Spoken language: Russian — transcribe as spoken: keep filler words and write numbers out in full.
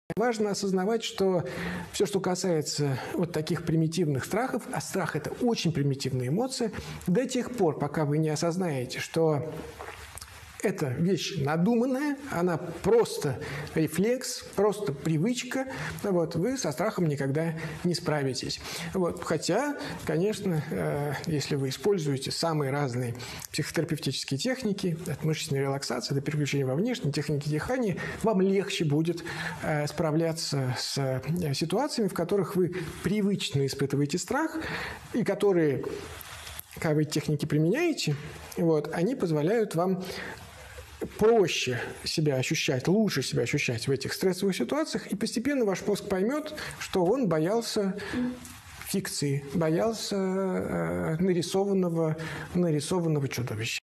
Важно осознавать, что все, что касается вот таких примитивных страхов, а страх – это очень примитивная эмоция, до тех пор, пока вы не осознаете, что эта вещь надуманная, она просто рефлекс, просто привычка. Вот, вы со страхом никогда не справитесь. Вот, хотя, конечно, э, если вы используете самые разные психотерапевтические техники, от мышечной релаксации до переключения во внешние техники дыхания, вам легче будет э, справляться с э, ситуациями, в которых вы привычно испытываете страх, и которые, когда вы эти техники применяете, вот, они позволяют вам проще себя ощущать, лучше себя ощущать в этих стрессовых ситуациях, и постепенно ваш мозг поймет, что он боялся фикции, боялся э, нарисованного, нарисованного чудовища.